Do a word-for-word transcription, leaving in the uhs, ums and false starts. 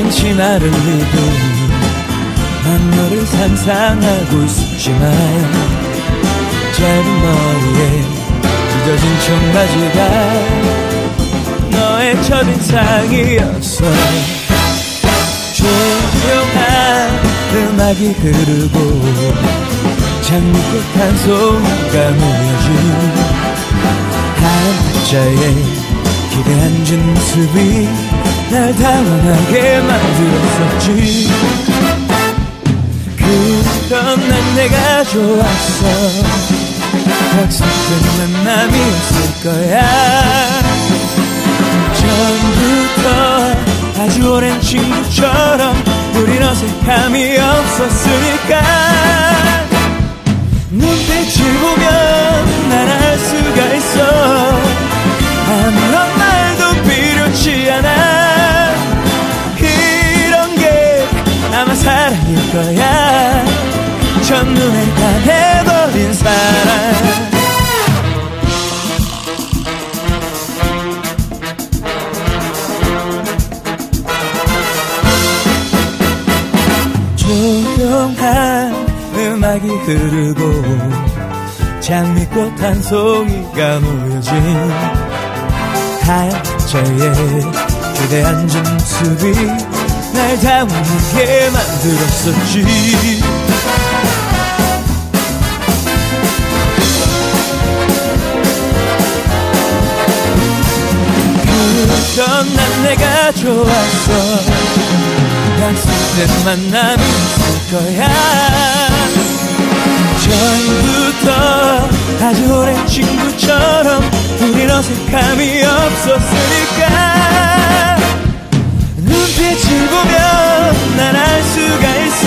왠지 나를 믿음 난 너를 상상하고 있었지만 짧은 머리에 찢어진 청바지가 너의 첫인상이었어. 조용한 음악이 흐르고 장미꽃 한 송이가 놓여진 하얀 탁자에 기대 앉은 모습이 날 당황하게 만들었었지. 그런 난 내가 좋았어. 약속된 만남이었을 거야. 처음부터 아주 오랜 친구처럼 우린 어색함이 없었으니까. 눈빛을 보면 난 알 수가 있어. 아무런 말도 필요치 않아. 이런 게 아마 사랑일 거야. 첫눈에 반해버린 사랑. 조용한 음악이 흐르고 장미꽃 한 송이가 놓여진 하얀 탁자에 기대 앉은 모습이 날 당황하게 만들었었지. 그런 난 내가 좋았어. 약속된 만남이 있을 거야. 처음부터 아주 오랜 친구처럼 우린 어색함이 없었으니까. 눈빛을 보면 난 알 수가 있어.